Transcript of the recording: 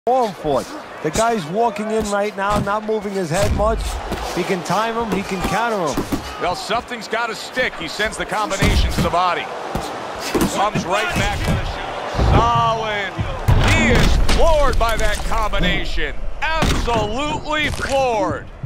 going for it. The guy's walking in right now, not moving his head much. He can time him, he can counter him. Well, something's got to stick. He sends the combination to the body. Comes right back to the shoulder. Solid. He is floored by that combination. Absolutely floored.